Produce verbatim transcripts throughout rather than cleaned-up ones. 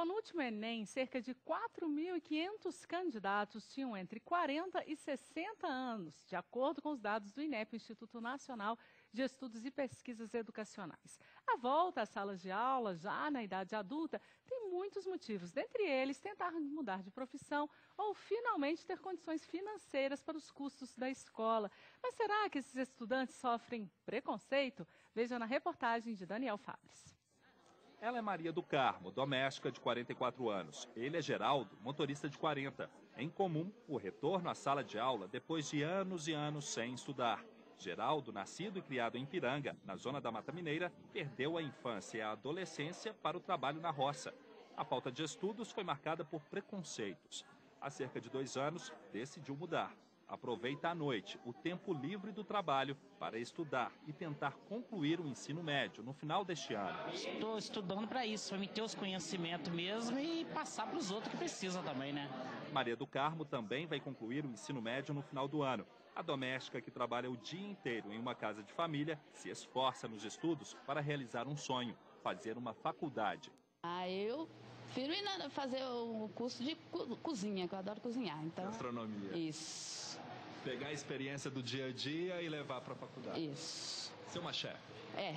Bom, no último Enem, cerca de quatro mil e quinhentos candidatos tinham entre quarenta e sessenta anos, de acordo com os dados do INEP, Instituto Nacional de Estudos e Pesquisas Educacionais. A volta às salas de aula, já na idade adulta, tem muitos motivos, dentre eles tentar mudar de profissão ou finalmente ter condições financeiras para os custos da escola. Mas será que esses estudantes sofrem preconceito? Veja na reportagem de Daniel Fabres. Ela é Maria do Carmo, doméstica de quarenta e quatro anos. Ele é Geraldo, motorista de quarenta. É incomum o retorno à sala de aula depois de anos e anos sem estudar. Geraldo, nascido e criado em Piranga, na zona da Mata Mineira, perdeu a infância e a adolescência para o trabalho na roça. A falta de estudos foi marcada por preconceitos. Há cerca de dois anos, decidiu mudar. Aproveita à noite o tempo livre do trabalho para estudar e tentar concluir o ensino médio no final deste ano. Estou estudando para isso, para me ter os conhecimentos mesmo e passar para os outros que precisam também, né? Maria do Carmo também vai concluir o ensino médio no final do ano. A doméstica, que trabalha o dia inteiro em uma casa de família, se esforça nos estudos para realizar um sonho, fazer uma faculdade. Ah, eu prefiro ir na, fazer o curso de co cozinha, que eu adoro cozinhar. Então, gastronomia. Isso. Pegar a experiência do dia a dia e levar para a faculdade. Isso. Ser uma chefe. É,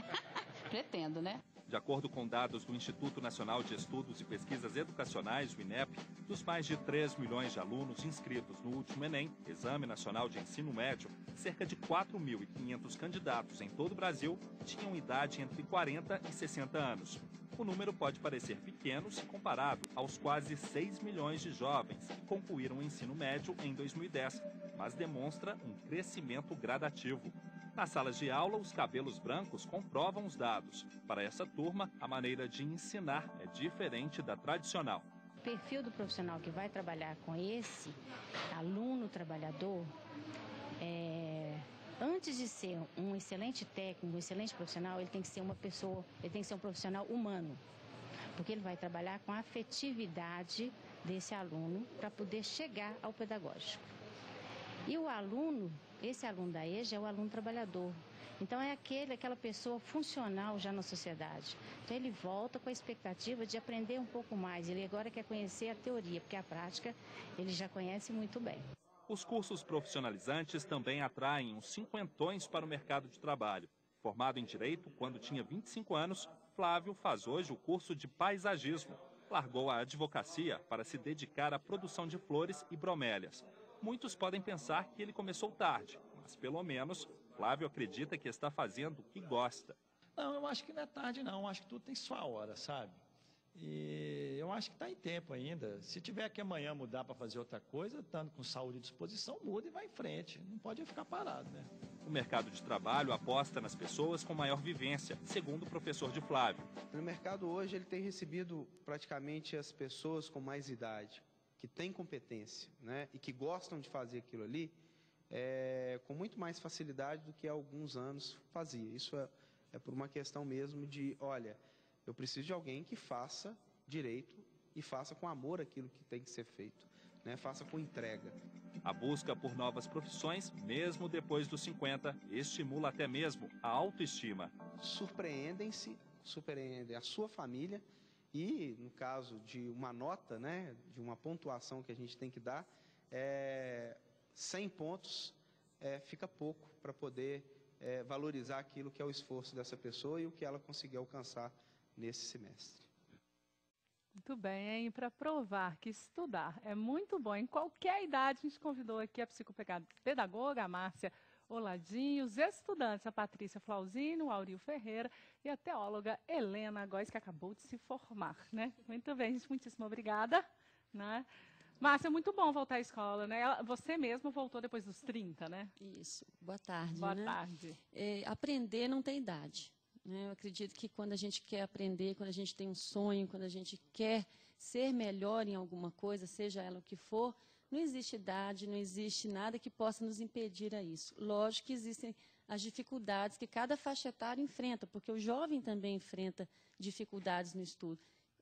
pretendo, né? De acordo com dados do Instituto Nacional de Estudos e Pesquisas Educacionais, o INEP, dos mais de três milhões de alunos inscritos no último Enem, Exame Nacional de Ensino Médio, cerca de quatro mil e quinhentos candidatos em todo o Brasil tinham idade entre quarenta e sessenta anos. O número pode parecer pequeno se comparado aos quase seis milhões de jovens que concluíram o ensino médio em dois mil e dez, mas demonstra um crescimento gradativo. Nas salas de aula, os cabelos brancos comprovam os dados. Para essa turma, a maneira de ensinar é diferente da tradicional. O perfil do profissional que vai trabalhar com esse aluno trabalhador, é, antes de ser um excelente técnico, um excelente profissional, ele tem que ser uma pessoa, ele tem que ser um profissional humano, porque ele vai trabalhar com a afetividade desse aluno para poder chegar ao pedagógico. E o aluno, esse aluno da E J A é o aluno trabalhador. Então é aquele, aquela pessoa funcional já na sociedade. Então ele volta com a expectativa de aprender um pouco mais. Ele agora quer conhecer a teoria, porque a prática ele já conhece muito bem. Os cursos profissionalizantes também atraem uns cinquentões para o mercado de trabalho. Formado em Direito quando tinha vinte e cinco anos, Flávio faz hoje o curso de paisagismo. Largou a advocacia para se dedicar à produção de flores e bromélias. Muitos podem pensar que ele começou tarde, mas pelo menos Flávio acredita que está fazendo o que gosta. Não, eu acho que não é tarde não, eu acho que tudo tem sua hora, sabe? E eu acho que está em tempo ainda. Se tiver que amanhã mudar para fazer outra coisa, estando com saúde e disposição, muda e vai em frente. Não pode ficar parado, né? O mercado de trabalho aposta nas pessoas com maior vivência, segundo o professor de Flávio. No mercado hoje ele tem recebido praticamente as pessoas com mais idade, que têm competência, né, e que gostam de fazer aquilo ali, é, com muito mais facilidade do que há alguns anos fazia. Isso é, é por uma questão mesmo de, olha, eu preciso de alguém que faça direito e faça com amor aquilo que tem que ser feito, né, faça com entrega. A busca por novas profissões, mesmo depois dos cinquenta, estimula até mesmo a autoestima. Surpreendem-se, surpreendem a sua família. E, no caso de uma nota, né, de uma pontuação que a gente tem que dar, é, cem pontos é, fica pouco para poder é, valorizar aquilo que é o esforço dessa pessoa e o que ela conseguiu alcançar nesse semestre. Muito bem, hein? Para provar que estudar é muito bom em qualquer idade, a gente convidou aqui a psicopedagoga, a Márcia Oladinho, os estudantes, a Patrícia Flauzino, o Aurio Ferreira e a teóloga Helena Góes, que acabou de se formar, né? Muito bem, gente, muitíssimo obrigada, né? Márcia, é muito bom voltar à escola, né? Você mesma voltou depois dos trinta, né? Isso, boa tarde. Boa né? tarde. É, aprender não tem idade, né? Eu acredito que quando a gente quer aprender, quando a gente tem um sonho, quando a gente quer ser melhor em alguma coisa, seja ela o que for, não existe idade, não existe nada que possa nos impedir a isso. Lógico que existem as dificuldades que cada faixa etária enfrenta, porque o jovem também enfrenta dificuldades no estudo.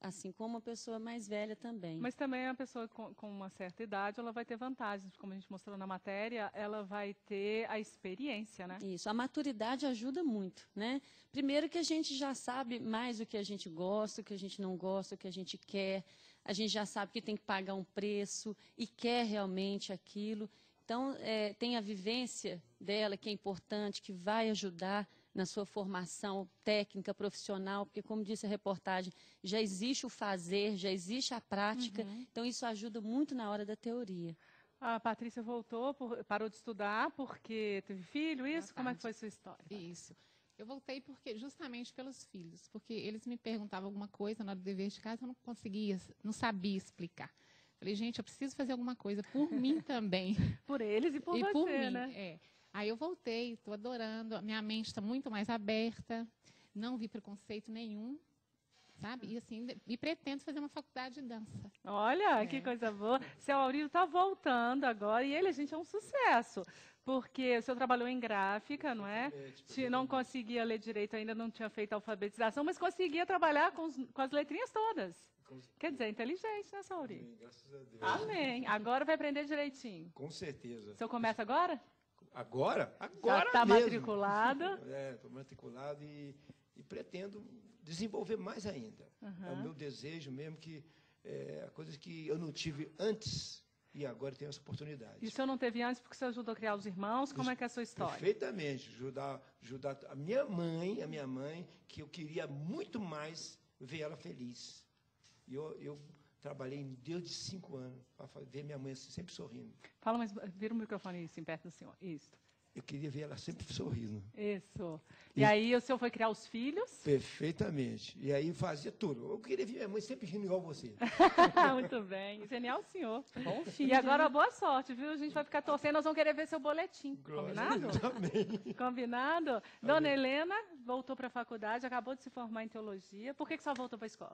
assim como a pessoa mais velha também. Mas também a pessoa com, com uma certa idade, ela vai ter vantagens, como a gente mostrou na matéria, ela vai ter a experiência, né? Isso, a maturidade ajuda muito, né? Primeiro que a gente já sabe mais o que a gente gosta, o que a gente não gosta, o que a gente quer, a gente já sabe que tem que pagar um preço e quer realmente aquilo. Então, é, tem a vivência dela, que é importante, que vai ajudar na sua formação técnica, profissional, porque, como disse a reportagem, já existe o fazer, já existe a prática, uhum. Então isso ajuda muito na hora da teoria. A Patrícia voltou, por, parou de estudar porque teve filho, isso? Como é que foi a sua história? Isso. Eu voltei porque justamente pelos filhos, porque eles me perguntavam alguma coisa na hora do dever de casa, eu não conseguia, não sabia explicar. Falei, gente, eu preciso fazer alguma coisa por mim também. Por eles e por e você, por mim, né? É. Aí eu voltei, estou adorando, a minha mente está muito mais aberta, não vi preconceito nenhum, sabe? E assim, e pretendo fazer uma faculdade de dança. Olha, é. que coisa boa. Seu Aurélio está voltando agora e ele, gente, é um sucesso. Porque o senhor trabalhou em gráfica, não é? Não conseguia ler direito, ainda não tinha feito alfabetização, mas conseguia trabalhar com, os, com as letrinhas todas. Quer dizer, inteligente, né, seu Aurélio? Graças a Deus. Amém. Agora vai aprender direitinho. Com certeza. O senhor começa agora? Agora? Agora Já está mesmo. matriculado? É, estou matriculado e, e pretendo desenvolver mais ainda. Uhum. É o meu desejo mesmo, que é, coisas que eu não tive antes e agora tenho essa oportunidade. E o senhor não teve antes porque o senhor ajudou a criar os irmãos? Como é que é a sua história? Perfeitamente. Ajudar, ajudar a minha mãe, a minha mãe, que eu queria muito mais ver ela feliz. E eu... eu trabalhei desde cinco anos para ver minha mãe sempre sorrindo. Fala, mas vira o microfone assim, perto do senhor. Isso. Eu queria ver ela sempre sorrindo. Isso. E, e aí o senhor foi criar os filhos? Perfeitamente. E aí fazia tudo. Eu queria ver minha mãe sempre rindo igual você. Muito bem. Genial o senhor. Bom filho. E agora, boa sorte, viu? A gente vai ficar torcendo, nós vamos querer ver seu boletim. Combinado? Também. Combinado? Amém. Dona Helena voltou para a faculdade, acabou de se formar em teologia. Por que que só voltou para a escola?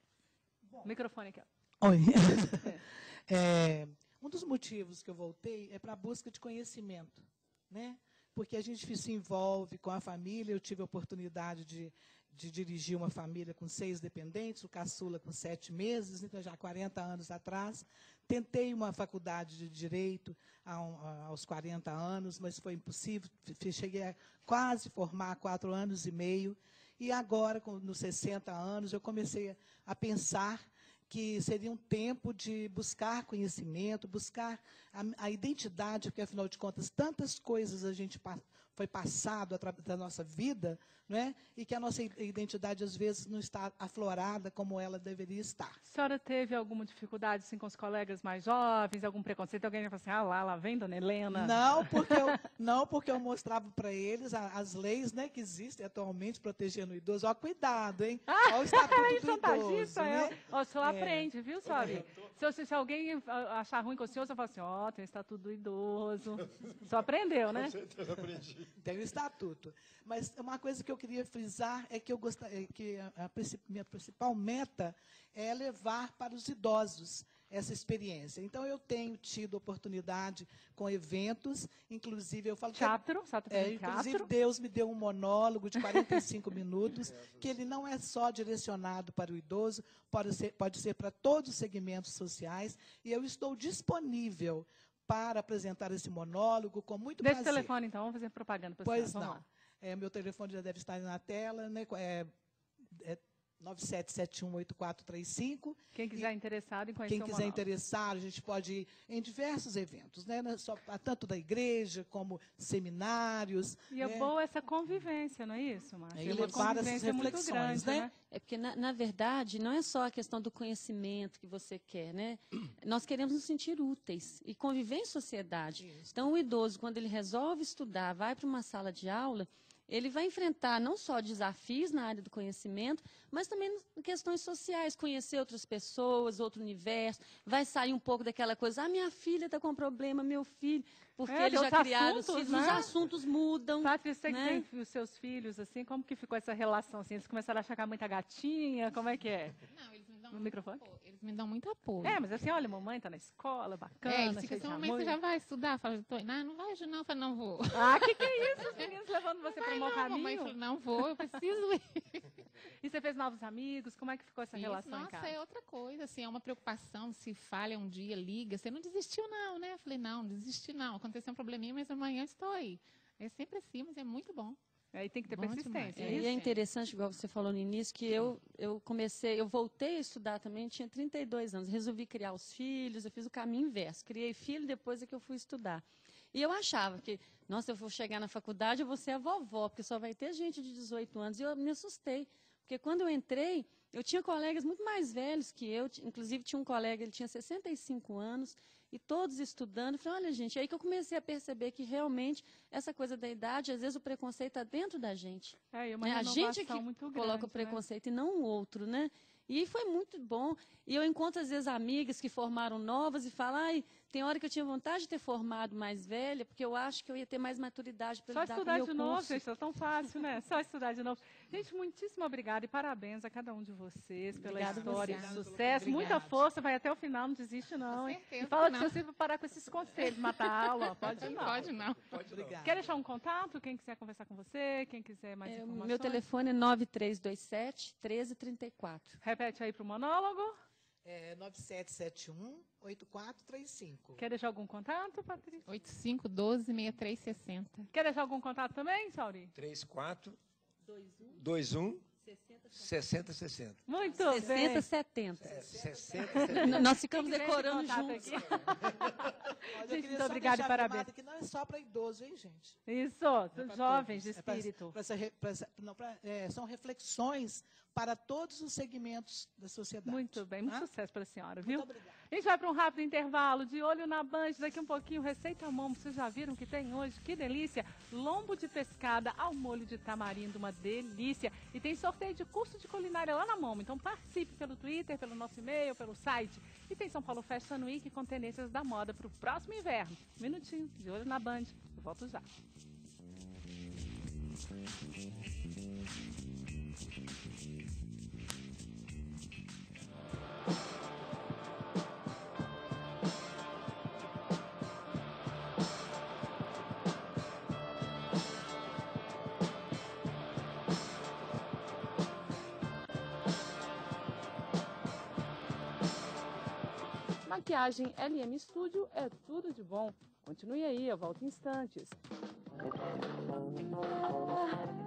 O microfone aqui, ó. Oi. É, um dos motivos que eu voltei é para a busca de conhecimento, né? Porque a gente se envolve com a família. Eu tive a oportunidade de, de dirigir uma família com seis dependentes, o caçula com sete meses, então já há quarenta anos atrás. Tentei uma faculdade de Direito aos quarenta anos, mas foi impossível. Cheguei a quase formar há quatro anos e meio. E agora, nos sessenta anos, eu comecei a pensar que seria um tempo de buscar conhecimento, buscar a, a identidade, porque, afinal de contas, tantas coisas a gente pa, foi passado através da nossa vida, não é? E que a nossa identidade, às vezes, não está aflorada como ela deveria estar. A senhora teve alguma dificuldade assim, com os colegas mais jovens, algum preconceito? Alguém vai falar assim, ah, lá, lá vem Dona Helena? Não, porque eu, não, porque eu mostrava para eles a, as leis, né, que existem atualmente protegendo o idoso. Ó, cuidado, hein? Ó, o estatuto do idoso, né? Ó, o senhor É. aprende, viu, senhora? Se, se, se alguém achar ruim com o senhor, você fala assim, ó, oh, tem o estatuto do idoso. Só aprendeu, né? Com certeza aprendi. Tem o estatuto. Mas uma coisa que eu queria frisar é que, eu gostaria, que a, a minha principal meta é levar para os idosos essa experiência. Então, eu tenho tido oportunidade com eventos, inclusive, eu falo... Teatro? Que, é, inclusive, Deus me deu um monólogo de quarenta e cinco minutos, que ele não é só direcionado para o idoso, pode ser, pode ser para todos os segmentos sociais, e eu estou disponível para apresentar esse monólogo com muito Deixa prazer. o telefone, então, vamos fazer propaganda para você. Pois vamos não. Lá. É, meu telefone já deve estar na tela, né? É, é nove sete sete um oito quatro três cinco. Quem quiser e, interessado em conhecer Quem o quiser monólogo. interessado, a gente pode ir em diversos eventos, né? Só, tanto da igreja como seminários. E é né? boa essa convivência, não é isso, Márcia? É, é uma levar essas convivência muito reflexões, grande, né? né? É porque, na, na verdade, não é só a questão do conhecimento que você quer, né? Nós queremos nos sentir úteis e conviver em sociedade. Isso. Então, o idoso, quando ele resolve estudar, vai para uma sala de aula, ele vai enfrentar não só desafios na área do conhecimento, mas também questões sociais, conhecer outras pessoas, outro universo, vai sair um pouco daquela coisa, ah, minha filha está com problema, meu filho, porque É, eles já outros criaram os assuntos, filhos, né? os assuntos mudam. Patrícia, você né? que tem os seus filhos, assim, como que ficou essa relação? Assim, eles começaram a achar que a mãe tá gatinha, como é que é? Não, eles me dão No muito microfone? apoio. Eles me dão muito apoio. É, mas assim, olha, mamãe tá na escola, bacana, É, eles ficam cheia assim, de mamãe, amor. você já vai estudar? Fala, tô indo. Ah, não vai hoje não. Eu falo, não vou. Ah, que que é isso? Os meninos levando você para o mau Não, mamãe caminho? falou, não vou, eu preciso ir. E Você fez novos amigos? Como é que ficou essa Isso, relação nossa, em casa? é outra coisa, assim, é uma preocupação, se falha um dia, liga, você não desistiu não, né? Eu falei, não, não desisti não, aconteceu um probleminha, mas amanhã eu estou aí. É sempre assim, mas é muito bom. Aí tem que ter Bom persistência. demais. E é interessante, igual você falou no início, que eu, eu comecei, eu voltei a estudar também, tinha trinta e dois anos, resolvi criar os filhos, eu fiz o caminho inverso, criei filho, depois é que eu fui estudar. E eu achava que, nossa, eu vou chegar na faculdade, eu vou ser a vovó, porque só vai ter gente de dezoito anos, e eu me assustei, porque quando eu entrei, eu tinha colegas muito mais velhos que eu, inclusive tinha um colega, ele tinha sessenta e cinco anos, e todos estudando. Eu falei, olha, gente, aí que eu comecei a perceber que realmente essa coisa da idade, às vezes o preconceito está dentro da gente. É, e uma né? A gente é que muito coloca grande, o preconceito, né? E não o outro, né? E foi muito bom. E eu encontro, às vezes, amigas que formaram novas e falam, ai, tem hora que eu tinha vontade de ter formado mais velha, porque eu acho que eu ia ter mais maturidade para lidar com o meu curso. Só estudar de novo, gente, é tão fácil, né? Só estudar de novo. Gente, muitíssimo obrigada e parabéns a cada um de vocês pela Obrigada, história de obrigada. sucesso. Obrigada. Muita força, vai até o final, não desiste não. Hein? certeza E fala que de não. você para parar com esses conselhos, matar a aula. Pode não. Pode não. Pode Obrigada. Quer deixar um contato? Quem quiser conversar com você, quem quiser mais É, informações? meu telefone é nove três dois sete, um três três quatro. Repete aí para o monólogo. É nove sete sete um, oito quatro três cinco. Quer deixar algum contato, Patrícia? oito cinco um dois, seis três seis zero. Quer deixar algum contato também, Sauri? três quatro dois um sessenta sessenta. Muito sessenta, bem. setenta. É, sessenta, setenta. Nós ficamos Tem que ver esse decorando contato juntos. aqui. Olha, eu Gente, queria muito só obrigada e deixar parabéns. afirmado que não é só para idoso, hein, gente? Isso, É pra jovens de todos. É pra- espírito. pra essa re- pra essa- não, pra- é, são reflexões para todos os segmentos da sociedade. Muito bem, muito Tá? sucesso para a senhora, viu? Muito obrigada. A gente vai para um rápido intervalo, de olho na Band, daqui um pouquinho, Receita Momo, vocês já viram que tem hoje? Que delícia! Lombo de pescada ao molho de tamarindo, uma delícia! E tem sorteio de curso de culinária lá na Momo, então participe pelo Twitter, pelo nosso e-mail, pelo site. E tem São Paulo Fashion Week com tendências da moda para o próximo inverno. Um minutinho, de olho na Band, eu volto já. Maquiagem L M Studio é tudo de bom. Continue aí, eu volto em instantes.